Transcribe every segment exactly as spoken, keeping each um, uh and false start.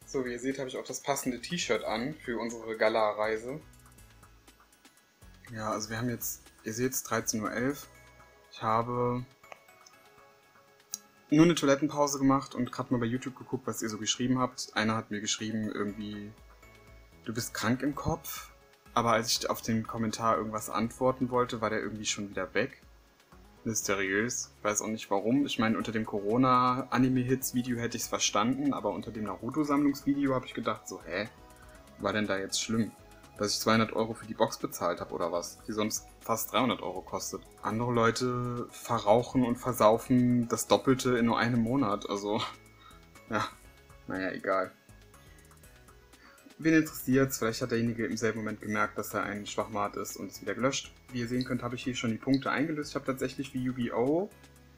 So, wie ihr seht, habe ich auch das passende T-Shirt an für unsere Gala-Reise. Ja, also wir haben jetzt, ihr seht es, dreizehn Uhr elf. Ich habe nur eine Toilettenpause gemacht und gerade mal bei YouTube geguckt, was ihr so geschrieben habt. Einer hat mir geschrieben, irgendwie, du bist krank im Kopf. Aber als ich auf den Kommentar irgendwas antworten wollte, war der irgendwie schon wieder weg. Mysteriös. Ich weiß auch nicht warum. Ich meine, unter dem Corona-Anime-Hits-Video hätte ich es verstanden, aber unter dem Naruto-Sammlungsvideo habe ich gedacht, so, hä? War denn da jetzt schlimm? Dass ich zweihundert Euro für die Box bezahlt habe oder was? Die sonst fast dreihundert Euro kostet. Andere Leute verrauchen und versaufen das Doppelte in nur einem Monat. Also, ja, naja, egal. Wen interessiert's? Vielleicht hat derjenige im selben Moment gemerkt, dass er ein Schwachmat ist und es wieder gelöscht. Wie ihr sehen könnt, habe ich hier schon die Punkte eingelöst. Ich habe tatsächlich wie Yu-Gi-Oh!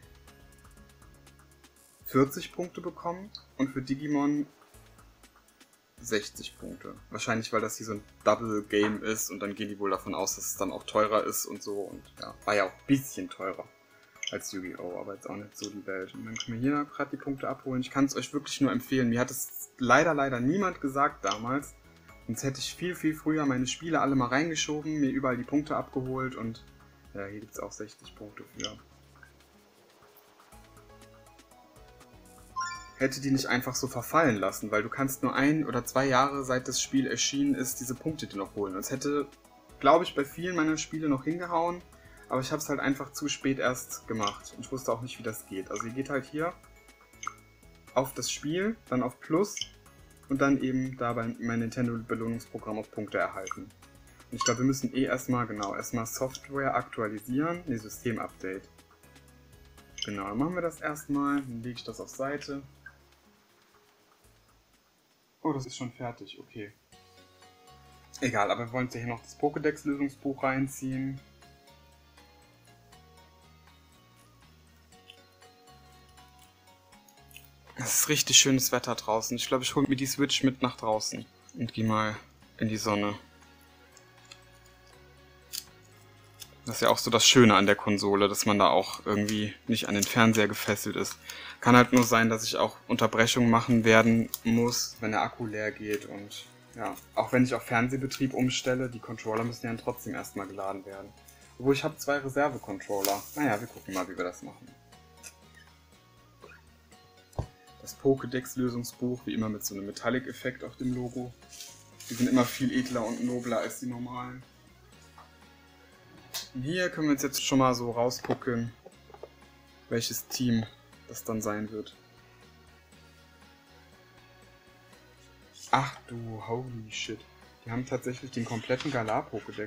vierzig Punkte bekommen und für Digimon sechzig Punkte. Wahrscheinlich, weil das hier so ein Double-Game ist und dann gehen die wohl davon aus, dass es dann auch teurer ist und so. Und ja, war ja auch ein bisschen teurer als Yu-Gi-Oh! Aber jetzt auch nicht so die Welt. Und dann können wir hier gerade die Punkte abholen. Ich kann es euch wirklich nur empfehlen. Mir hat es leider, leider niemand gesagt damals. Sonst hätte ich viel, viel früher meine Spiele alle mal reingeschoben, mir überall die Punkte abgeholt und ja, hier gibt es auch sechzig Punkte für. Hätte die nicht einfach so verfallen lassen, weil du kannst nur ein oder zwei Jahre, seit das Spiel erschienen ist, diese Punkte dir noch holen. Das hätte, glaube ich, bei vielen meiner Spiele noch hingehauen, aber ich habe es halt einfach zu spät erst gemacht und ich wusste auch nicht, wie das geht. Also ihr geht halt hier auf das Spiel, dann auf Plus und dann eben da bei mein Nintendo-Belohnungsprogramm auf Punkte erhalten. Und ich glaube, wir müssen eh erstmal, genau, erstmal Software aktualisieren, ne, System-Update. Genau, dann machen wir das erstmal, dann lege ich das auf Seite. Oh, das ist schon fertig, okay. Egal, aber wir wollen uns ja hier noch das Pokédex-Lösungsbuch reinziehen. Es ist richtig schönes Wetter draußen. Ich glaube, ich hole mir die Switch mit nach draußen und gehe mal in die Sonne. Das ist ja auch so das Schöne an der Konsole, dass man da auch irgendwie nicht an den Fernseher gefesselt ist. Kann halt nur sein, dass ich auch Unterbrechungen machen werden muss, wenn der Akku leer geht. Und ja, auch wenn ich auf Fernsehbetrieb umstelle, die Controller müssen ja dann trotzdem erstmal geladen werden. Obwohl, ich habe zwei Reserve-Controller. Naja, wir gucken mal, wie wir das machen. Das Pokédex-Lösungsbuch, wie immer mit so einem Metallic-Effekt auf dem Logo. Die sind immer viel edler und nobler als die normalen. Und hier können wir uns jetzt schon mal so rausgucken, welches Team das dann sein wird. Ach du, holy shit. Die haben tatsächlich den kompletten Galar-Pokédex.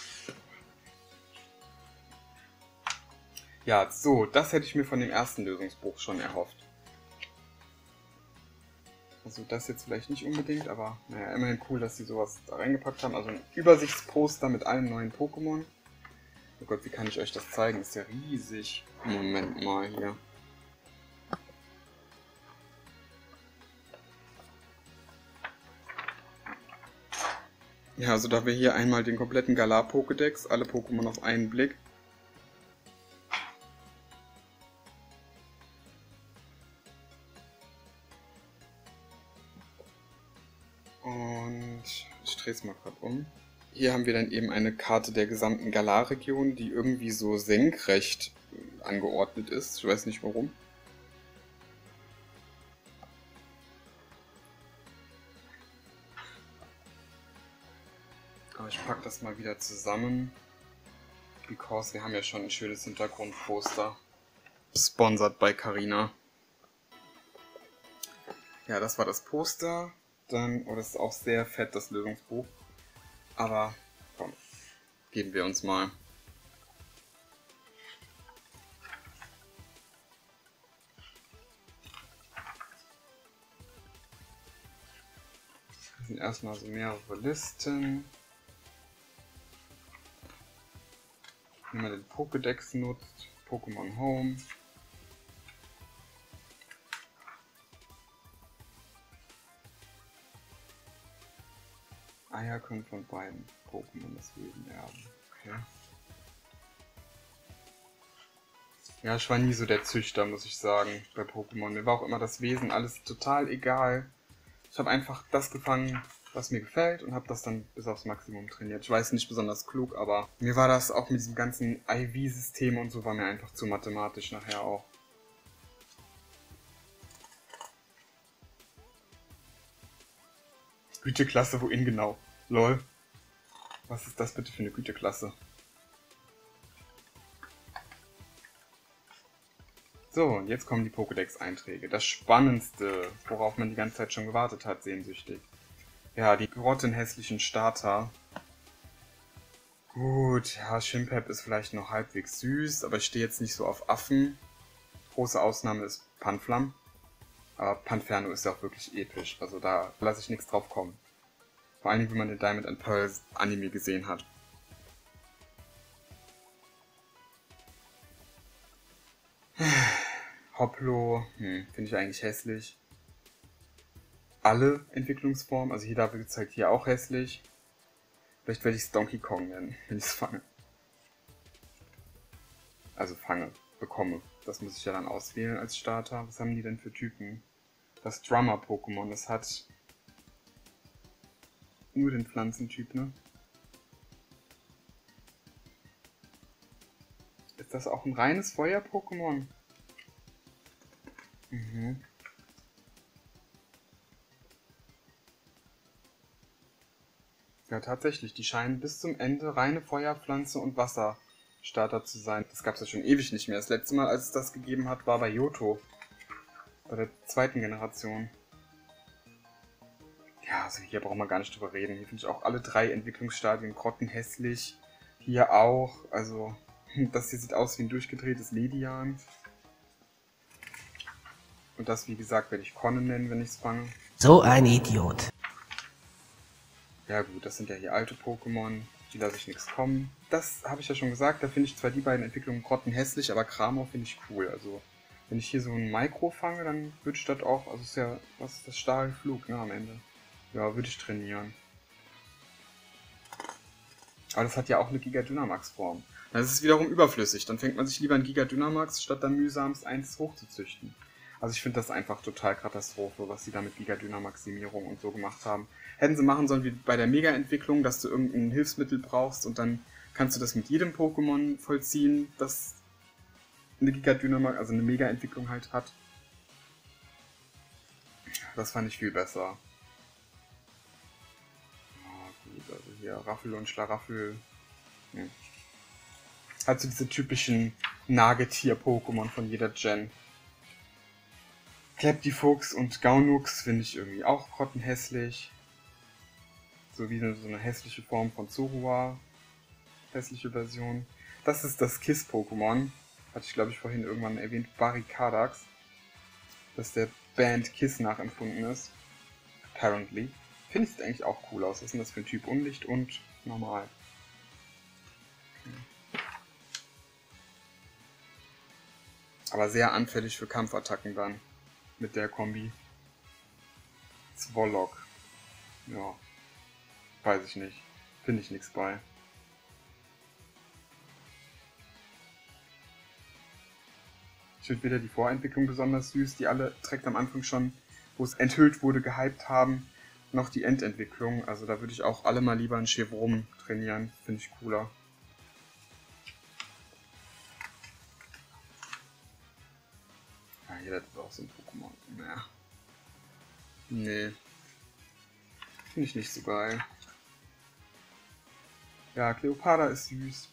Ja, so, das hätte ich mir von dem ersten Lösungsbuch schon erhofft. Also das jetzt vielleicht nicht unbedingt, aber naja, immerhin cool, dass sie sowas da reingepackt haben. Also ein Übersichtsposter mit allen neuen Pokémon. Oh Gott, wie kann ich euch das zeigen? Das ist ja riesig. Moment mal hier. Ja, also da wir hier einmal den kompletten Galar-Pokédex, alle Pokémon auf einen Blick. Und ich drehe es mal gerade um. Hier haben wir dann eben eine Karte der gesamten Galar-Region, die irgendwie so senkrecht angeordnet ist. Ich weiß nicht warum. Aber ich packe das mal wieder zusammen. Because wir haben ja schon ein schönes Hintergrundposter. Sponsored by Carina. Ja, das war das Poster. Dann, oh, das ist auch sehr fett, das Lösungsbuch. Aber, komm, geben wir uns mal. Das sind erstmal so mehrere Listen. Wenn man den Pokédex nutzt, Pokémon Home. Eier können von beiden Pokémon das Wesen erben. Okay. Ja, ich war nie so der Züchter, muss ich sagen, bei Pokémon. Mir war auch immer das Wesen alles total egal. Ich habe einfach das gefangen, was mir gefällt und habe das dann bis aufs Maximum trainiert. Ich weiß, nicht besonders klug, aber mir war das auch mit diesem ganzen I V-System und so, war mir einfach zu mathematisch nachher auch. Güteklasse, wohin genau? Lol. Was ist das bitte für eine Güteklasse? So, und jetzt kommen die Pokédex-Einträge. Das Spannendste, worauf man die ganze Zeit schon gewartet hat, sehnsüchtig. Ja, die grottenhässlichen Starter. Gut, ja, Shimpep ist vielleicht noch halbwegs süß, aber ich stehe jetzt nicht so auf Affen. Große Ausnahme ist Panflam. Aber Panferno ist ja auch wirklich episch, also da lasse ich nichts drauf kommen. Vor allem, wenn man den Diamond and Pearl Anime gesehen hat. Hoplo, hm, finde ich eigentlich hässlich. Alle Entwicklungsformen, also hier wird es halt hier auch hässlich. Vielleicht werde ich es Donkey Kong nennen, wenn ich es fange. Also fange, bekomme. Das muss ich ja dann auswählen als Starter. Was haben die denn für Typen? Das Drummer-Pokémon, das hat nur den Pflanzentyp, ne? Ist das auch ein reines Feuer-Pokémon? Mhm. Ja, tatsächlich. Die scheinen bis zum Ende reine Feuerpflanze und Wasserstarter zu sein. Das gab es ja schon ewig nicht mehr. Das letzte Mal, als es das gegeben hat, war bei Johto. Bei der zweiten Generation. Ja, also hier brauchen wir gar nicht drüber reden. Hier finde ich auch alle drei Entwicklungsstadien grottenhässlich. Hier auch. Also, das hier sieht aus wie ein durchgedrehtes Ledian. Und das, wie gesagt, werde ich Connen nennen, wenn ich es fange. So ein Idiot. Ja gut, das sind ja hier alte Pokémon, die lasse ich nichts kommen. Das habe ich ja schon gesagt, da finde ich zwar die beiden Entwicklungen grottenhässlich, aber Kramor finde ich cool. Also wenn ich hier so ein Micro fange, dann würde ich das auch, also ist ja, was ist das, Stahlflug, ne, am Ende. Ja, würde ich trainieren. Aber das hat ja auch eine Giga Dynamax Form. Das ist wiederum überflüssig, dann fängt man sich lieber ein Giga Dynamax, statt dann mühsamst eins hochzuzüchten. Also ich finde das einfach total Katastrophe, was sie da mit Giga Dynamaximierung und so gemacht haben. Hätten sie machen sollen wie bei der Mega-Entwicklung, dass du irgendein Hilfsmittel brauchst und dann kannst du das mit jedem Pokémon vollziehen, das eine Giga Dynamax, also eine Mega-Entwicklung halt hat. Das fand ich viel besser. Oh, gut, also hier Raffel und Schlaraffel. Hm. Hat so diese typischen Nagetier-Pokémon von jeder Gen. Kleptifuchs und Gaunux finde ich irgendwie auch grottenhässlich. So wie so eine hässliche Form von Zorua. Hässliche Version. Das ist das Kiss-Pokémon. Hatte ich glaube ich vorhin irgendwann erwähnt. Barricadax. Dass der Band Kiss nachempfunden ist. Apparently. Finde ich eigentlich auch cool aus. Was ist denn das für ein Typ? Unlicht und normal. Aber sehr anfällig für Kampfattacken dann. Mit der Kombi. Zwolok. Ja. Weiß ich nicht. Finde ich nichts bei. Ich finde weder die Vorentwicklung besonders süß, die alle direkt am Anfang schon, wo es enthüllt wurde, gehypt haben, noch die Endentwicklung. Also da würde ich auch alle mal lieber einen Chevron trainieren. Finde ich cooler. Ja, hier, das ist auch so ein Pokémon. Naja. Nee. Finde ich nicht so geil. Ja, Cleopatra ist süß.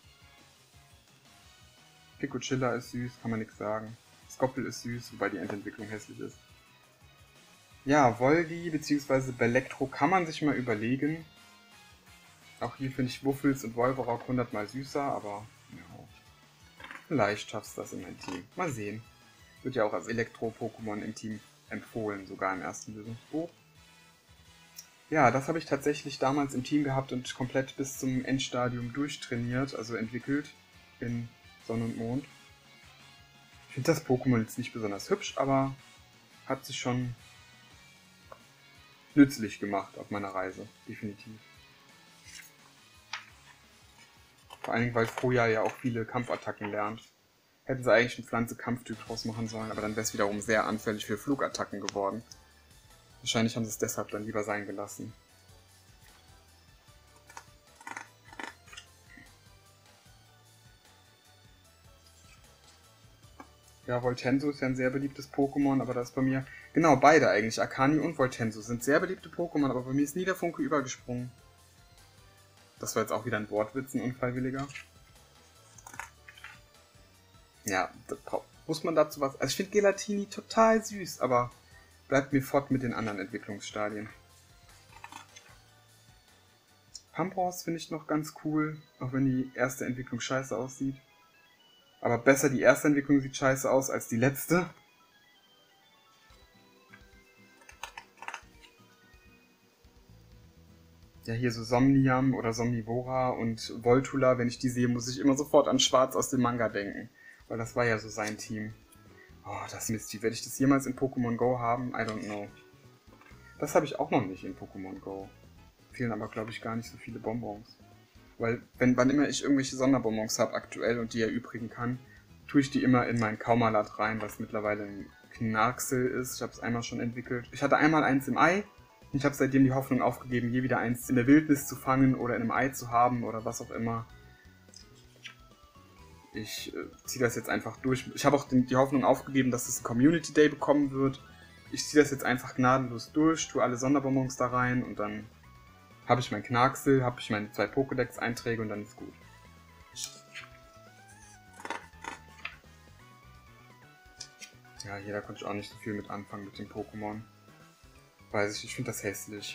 Picochilla ist süß, kann man nichts sagen. Skoppel ist süß, wobei die Endentwicklung hässlich ist. Ja, Voldi bzw. Belektro kann man sich mal überlegen. Auch hier finde ich Wuffels und Wolverock hundertmal süßer, aber ja, vielleicht schaffst du das in mein Team. Mal sehen. Wird ja auch als Elektro-Pokémon im Team empfohlen, sogar im ersten Lösungsbuch. Ja, das habe ich tatsächlich damals im Team gehabt und komplett bis zum Endstadium durchtrainiert, also entwickelt in Sonne und Mond. Ich finde das Pokémon jetzt nicht besonders hübsch, aber hat sich schon nützlich gemacht auf meiner Reise, definitiv. Vor allen Dingen, weil Froja ja auch viele Kampfattacken lernt. Hätten sie eigentlich einen Pflanze-Kampftyp draus machen sollen, aber dann wäre es wiederum sehr anfällig für Flugattacken geworden. Wahrscheinlich haben sie es deshalb dann lieber sein gelassen. Ja, Voltenso ist ja ein sehr beliebtes Pokémon, aber das ist bei mir... Genau, beide eigentlich. Akani und Voltenso sind sehr beliebte Pokémon, aber bei mir ist nie der Funke übergesprungen. Das war jetzt auch wieder ein Wortwitz, ein unfreiwilliger. Ja, das muss man dazu was... Also ich finde Gelatini total süß, aber bleibt mir fort mit den anderen Entwicklungsstadien. Pampers finde ich noch ganz cool, auch wenn die erste Entwicklung scheiße aussieht. Aber besser, die erste Entwicklung sieht scheiße aus als die letzte. Ja, hier so Somnium oder Somnivora und Voltula, wenn ich die sehe, muss ich immer sofort an Schwarz aus dem Manga denken. Weil das war ja so sein Team. Oh, das Misty. Werde ich das jemals in Pokémon Go haben? I don't know. Das habe ich auch noch nicht in Pokémon Go. Fehlen aber, glaube ich, gar nicht so viele Bonbons. Weil, wenn, wann immer ich irgendwelche Sonderbonbons habe aktuell und die erübrigen kann, tue ich die immer in mein Kaumalat rein, was mittlerweile ein Knarksel ist. Ich habe es einmal schon entwickelt. Ich hatte einmal eins im Ei. Und ich habe seitdem die Hoffnung aufgegeben, je wieder eins in der Wildnis zu fangen oder in einem Ei zu haben oder was auch immer. Ich äh, ziehe das jetzt einfach durch. Ich habe auch den, die Hoffnung aufgegeben, dass es einen Community Day bekommen wird. Ich ziehe das jetzt einfach gnadenlos durch, tue alle Sonderbonbons da rein und dann habe ich mein Knarksel, habe ich meine zwei Pokédex-Einträge und dann ist gut. Ja, hier da konnte ich auch nicht so viel mit anfangen mit dem Pokémon. Weiß ich, ich finde das hässlich.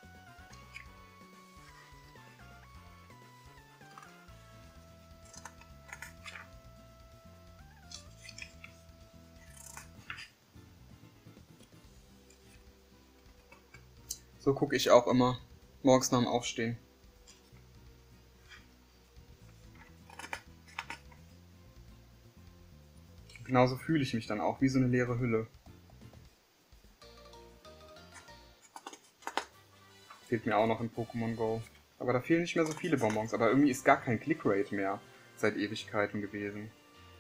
So gucke ich auch immer. Morgens nach dem Aufstehen. Genauso fühle ich mich dann auch, wie so eine leere Hülle. Fehlt mir auch noch in Pokémon Go. Aber da fehlen nicht mehr so viele Bonbons. Aber irgendwie ist gar kein Clickrate mehr seit Ewigkeiten gewesen.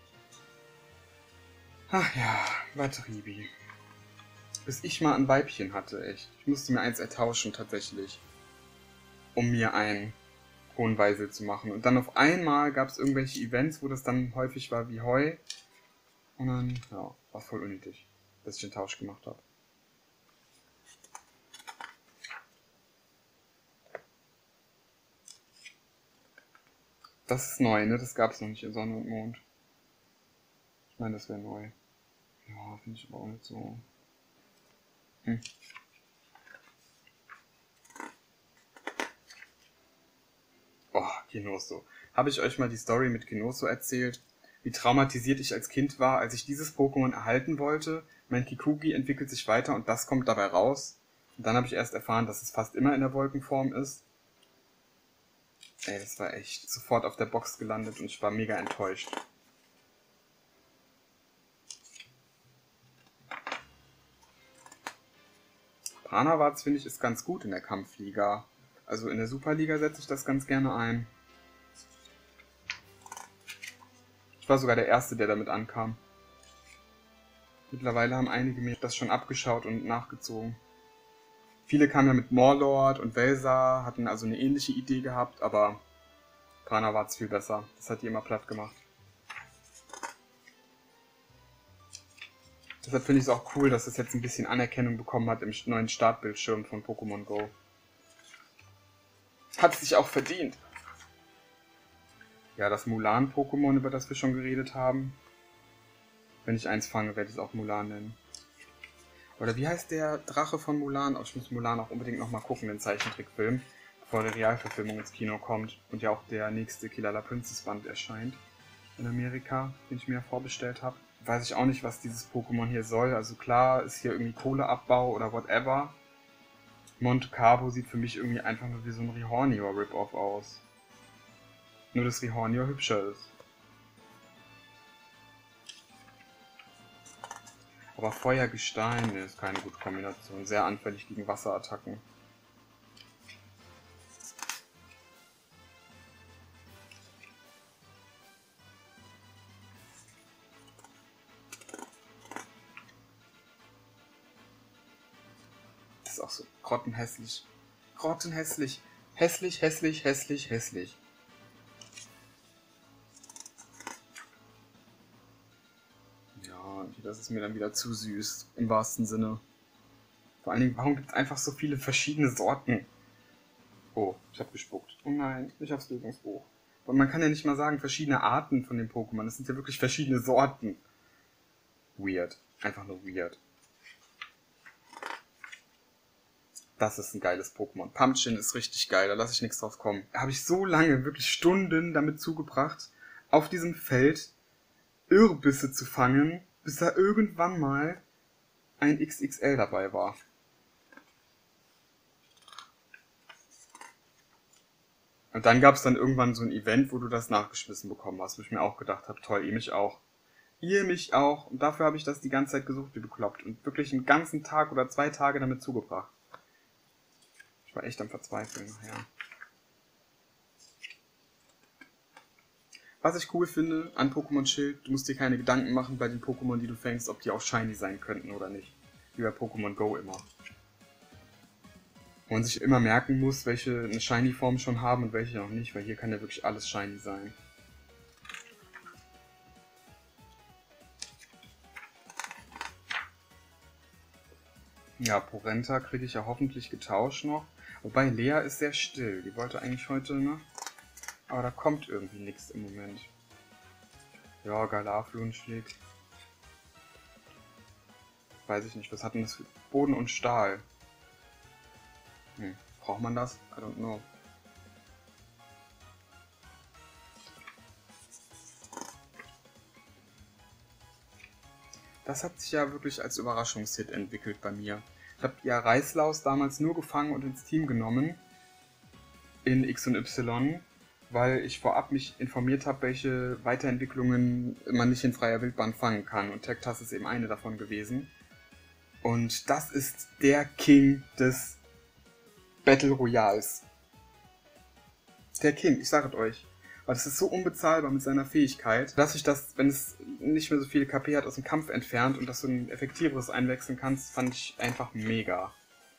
Ach ja, Batteribi. Bis ich mal ein Weibchen hatte, echt. Ich musste mir eins ertauschen, tatsächlich. Um mir einen Hohenweisel zu machen. Und dann auf einmal gab es irgendwelche Events, wo das dann häufig war wie Heu. Und dann, ja, war voll unnötig, dass ich den Tausch gemacht habe. Das ist neu, ne? Das gab es noch nicht in Sonne und Mond. Ich meine, das wäre neu. Ja, finde ich aber auch nicht so... Hm. Oh, Genoso. Habe ich euch mal die Story mit Genoso erzählt? Wie traumatisiert ich als Kind war, als ich dieses Pokémon erhalten wollte? Mein Kikugi entwickelt sich weiter und das kommt dabei raus. Und dann habe ich erst erfahren, dass es fast immer in der Wolkenform ist. Ey, das war echt sofort auf der Box gelandet und ich war mega enttäuscht. Pranawatz, finde ich, ist ganz gut in der Kampfliga. Also in der Superliga setze ich das ganz gerne ein. Ich war sogar der Erste, der damit ankam. Mittlerweile haben einige mir das schon abgeschaut und nachgezogen. Viele kamen ja mit Morlord und Velsa, hatten also eine ähnliche Idee gehabt, aber Pranawatz viel besser. Das hat die immer platt gemacht. Deshalb finde ich es auch cool, dass es jetzt ein bisschen Anerkennung bekommen hat im neuen Startbildschirm von Pokémon Go. Hat sich auch verdient. Ja, das Mulan-Pokémon, über das wir schon geredet haben. Wenn ich eins fange, werde ich es auch Mulan nennen. Oder wie heißt der Drache von Mulan? Oh, ich muss Mulan auch unbedingt nochmal gucken, den Zeichentrickfilm, bevor die Realverfilmung ins Kino kommt und ja auch der nächste Killer Princess Band erscheint in Amerika, den ich mir vorbestellt habe. Weiß ich auch nicht, was dieses Pokémon hier soll. Also klar, ist hier irgendwie Kohleabbau oder whatever. Monte Carlo sieht für mich irgendwie einfach nur wie so ein Rihornio-Rip-Off aus. Nur dass Rihornio hübscher ist. Aber Feuer-Gestein ist keine gute Kombination. Sehr anfällig gegen Wasserattacken. grottenhässlich. Grottenhässlich. Hässlich, hässlich, hässlich, hässlich. Ja, das ist mir dann wieder zu süß, im wahrsten Sinne. Vor allen Dingen, warum gibt es einfach so viele verschiedene Sorten? Oh, ich hab gespuckt. Oh nein, nicht aufs Lösungsbuch. Und man kann ja nicht mal sagen, verschiedene Arten von den Pokémon. Das sind ja wirklich verschiedene Sorten. Weird. Einfach nur weird. Das ist ein geiles Pokémon. Pumpkin ist richtig geil, da lasse ich nichts drauf kommen. Da habe ich so lange, wirklich Stunden damit zugebracht, auf diesem Feld Irbisse zu fangen, bis da irgendwann mal ein X X L dabei war. Und dann gab es dann irgendwann so ein Event, wo du das nachgeschmissen bekommen hast, wo ich mir auch gedacht habe, toll, ihr mich auch. Ihr mich auch. Und dafür habe ich das die ganze Zeit gesucht, wie bekloppt. Und wirklich einen ganzen Tag oder zwei Tage damit zugebracht. Ich war echt am Verzweifeln nachher. Was ich cool finde an Pokémon Schild, du musst dir keine Gedanken machen bei den Pokémon, die du fängst, ob die auch shiny sein könnten oder nicht. Wie bei Pokémon Go immer. Wo man sich immer merken muss, welche eine shiny Form schon haben und welche noch nicht, weil hier kann ja wirklich alles shiny sein. Ja, Porenta kriege ich ja hoffentlich getauscht noch. Wobei Lea ist sehr still. Die wollte eigentlich heute, ne? Aber da kommt irgendwie nichts im Moment. Ja, Galaflun schlägt. Weiß ich nicht, was hat denn das für Boden und Stahl? Hm, braucht man das? I don't know. Das hat sich ja wirklich als Überraschungshit entwickelt bei mir. Ich habe ja Reißlaus damals nur gefangen und ins Team genommen. In X und Y. Weil ich vorab mich informiert habe, welche Weiterentwicklungen man nicht in freier Wildbahn fangen kann. Und Tektas ist eben eine davon gewesen. Und das ist der King des Battle Royals. Der King, ich sage es euch. Weil das ist so unbezahlbar mit seiner Fähigkeit, dass ich das, wenn es nicht mehr so viele K P hat, aus dem Kampf entfernt und dass du ein effektiveres einwechseln kannst, fand ich einfach mega.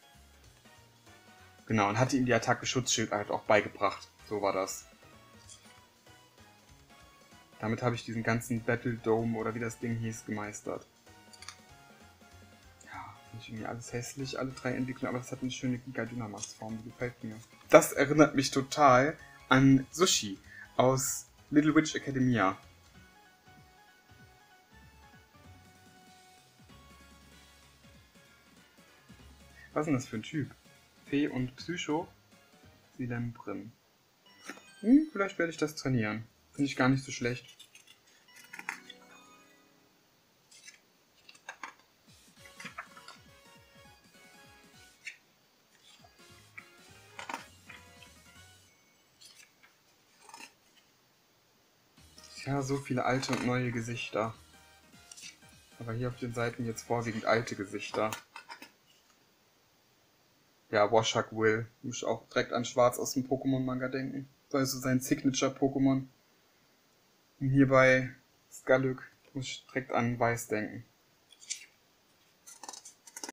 Genau, und hatte ihm die Attacke Schutzschild halt auch beigebracht. So war das. Damit habe ich diesen ganzen Battle Dome oder wie das Ding hieß gemeistert. Ja, finde ich irgendwie alles hässlich, alle drei Entwicklungen, aber das hat eine schöne Giga Dynamax Form, die gefällt mir. Das erinnert mich total an Sushi aus Little Witch Academia. Was ist denn das für ein Typ? Fee und Psycho? Silembrin. Hm, vielleicht werde ich das trainieren. Finde ich gar nicht so schlecht. Ja, so viele alte und neue Gesichter. Aber hier auf den Seiten jetzt vorwiegend alte Gesichter. Ja, Washak Will. Muss ich auch direkt an Schwarz aus dem Pokémon-Manga denken. Das ist so sein Signature-Pokémon. Und hier bei Skaluk muss ich direkt an Weiß denken.